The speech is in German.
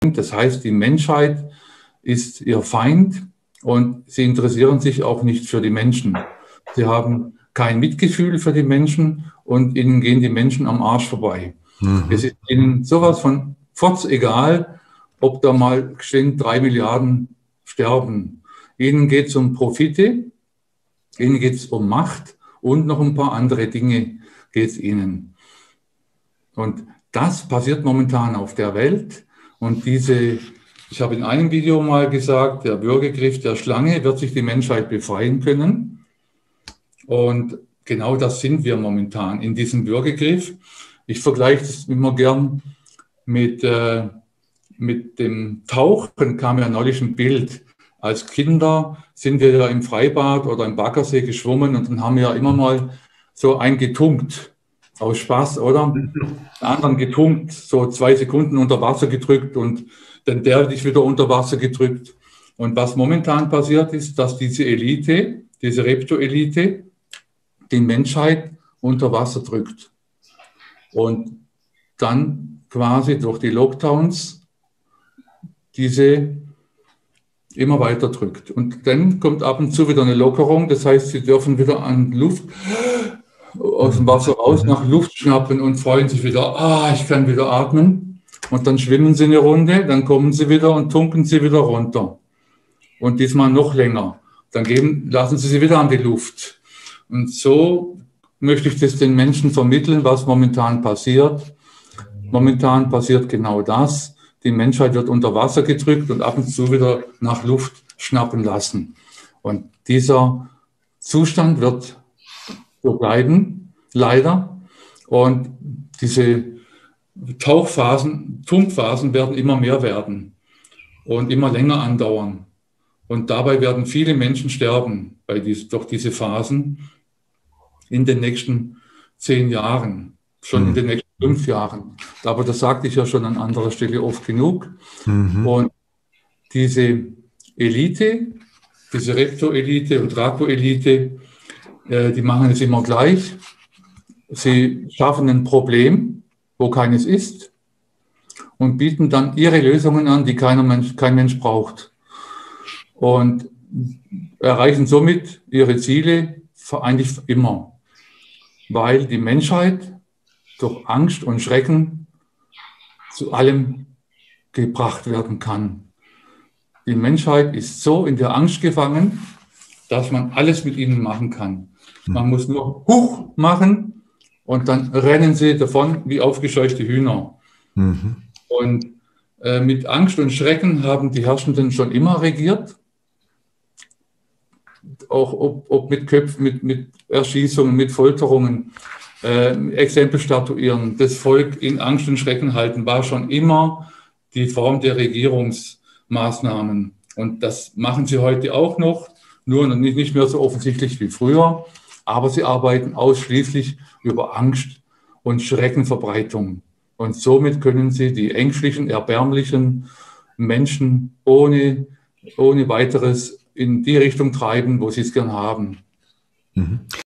Das heißt, die Menschheit ist ihr Feind und sie interessieren sich auch nicht für die Menschen. Sie haben kein Mitgefühl für die Menschen und ihnen gehen die Menschen am Arsch vorbei. Es ist ihnen sowas von furzegal, ob da mal geschwind 3 Milliarden sterben. Ihnen geht es um Profite, ihnen geht es um Macht und noch ein paar andere Dinge geht es ihnen. Und das passiert momentan auf der Welt. Und ich habe in einem Video mal gesagt, der Würgegriff der Schlange wird sich die Menschheit befreien können. Und genau das sind wir momentan in diesem Würgegriff. Ich vergleiche das immer gern mit dem Tauchen, kam ja neulich ein Bild. Als Kinder sind wir ja im Freibad oder im Baggersee geschwommen und dann haben wir ja immer mal so eingetunkt. Aus Spaß, oder? Den anderen getunkt, so 2 Sekunden unter Wasser gedrückt und dann der dich wieder unter Wasser gedrückt. Und was momentan passiert ist, dass diese Elite, diese Repto-Elite, die Menschheit unter Wasser drückt. Und dann quasi durch die Lockdowns diese immer weiter drückt. Und dann kommt ab und zu wieder eine Lockerung. Das heißt, sie dürfen wieder an Luft aus dem Wasser raus, nach Luft schnappen und freuen sich wieder, ich kann wieder atmen. Und dann schwimmen sie eine Runde, dann kommen sie wieder und tunken sie wieder runter. Und diesmal noch länger. Dann lassen sie wieder an die Luft. Und so möchte ich das den Menschen vermitteln, was momentan passiert. Momentan passiert genau das. Die Menschheit wird unter Wasser gedrückt und ab und zu wieder nach Luft schnappen lassen. Und dieser Zustand wird so bleiben, leider. Und diese Tunkphasen werden immer mehr werden und immer länger andauern. Und dabei werden viele Menschen sterben durch diese Phasen in den nächsten 10 Jahren, schon in den nächsten 5 Jahren. Aber das sagte ich ja schon an anderer Stelle oft genug. Und diese Elite, diese Repto-Elite und Draco-Elite, die machen es immer gleich. Sie schaffen ein Problem, wo keines ist, und bieten dann ihre Lösungen an, die kein Mensch braucht. Und erreichen somit ihre Ziele eigentlich immer, weil die Menschheit durch Angst und Schrecken zu allem gebracht werden kann. Die Menschheit ist so in der Angst gefangen, dass man alles mit ihnen machen kann. Man muss nur Huch machen und dann rennen sie davon wie aufgescheuchte Hühner. Und mit Angst und Schrecken haben die Herrschenden schon immer regiert. Auch ob mit Köpfen, mit Erschießungen, mit Folterungen, Exempel statuieren, das Volk in Angst und Schrecken halten, war schon immer die Form der Regierungsmaßnahmen. Und das machen sie heute auch noch, nur nicht mehr so offensichtlich wie früher, aber sie arbeiten ausschließlich über Angst und Schreckenverbreitung. Und somit können sie die ängstlichen, erbärmlichen Menschen ohne weiteres in die Richtung treiben, wo sie es gern haben.